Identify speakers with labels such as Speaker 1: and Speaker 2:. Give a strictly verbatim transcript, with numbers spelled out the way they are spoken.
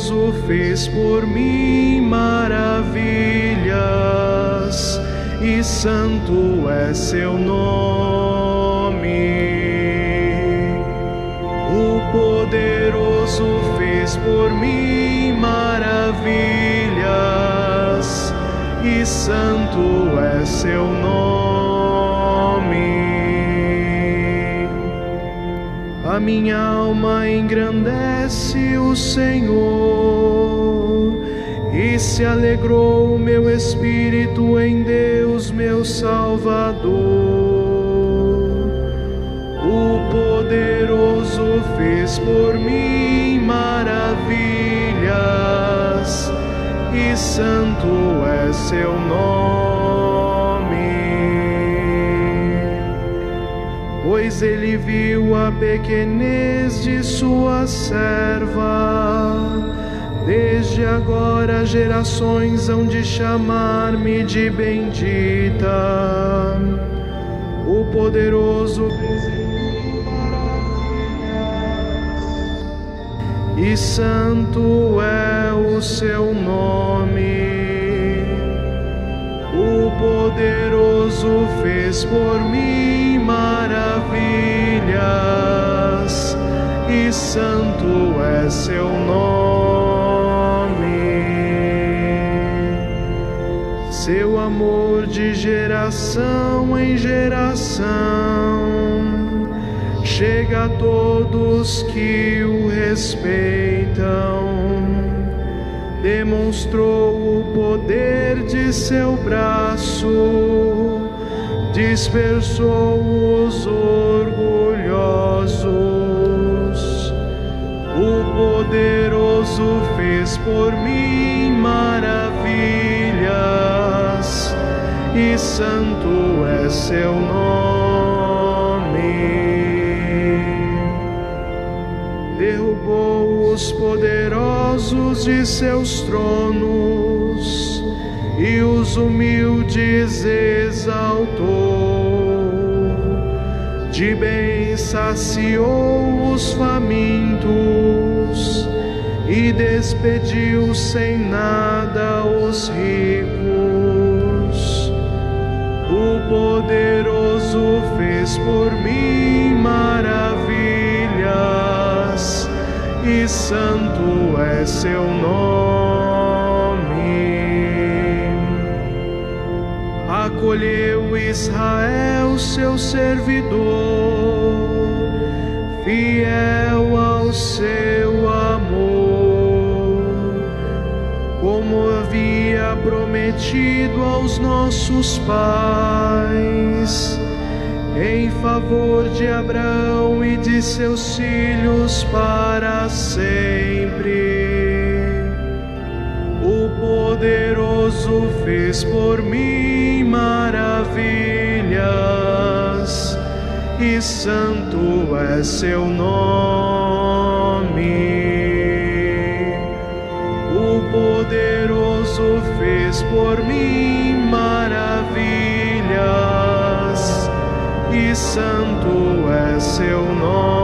Speaker 1: Todo-Poderoso fez por mim maravilhas, e santo é seu nome. O Poderoso fez por mim maravilhas, e santo é seu nome. A minha alma engrandece o Senhor, e se alegrou o meu espírito em Deus, meu Salvador. O Poderoso fez por mim maravilhas, e santo é seu nome. Pois ele viu a pequenez de sua serva. Desde agora gerações hão de chamar-me de bendita. O Poderoso fez em mim maravilhas, e santo é o seu nome. O Poderoso fez por mim maravilhas, e santo é seu nome. Seu amor de geração em geração chega a todos que o respeitam. Demonstrou o poder de seu braço, dispersou os orgulhosos. O Poderoso fez por mim maravilhas, e santo é seu nome. Derrubou os poderosos de seus tronos, e os humildes exaltou. De bem saciou os famintos, e despediu sem nada os ricos. O Poderoso fez por mim maravilhas, e santo é seu nome. Acolheu Israel, seu servidor, fiel ao seu amor, como havia prometido aos nossos pais, em favor de Abraão e de seus filhos para sempre. O Poderoso fez por mim maravilhas, e santo é seu nome. O Poderoso fez por mim maravilhas, e santo é seu nome.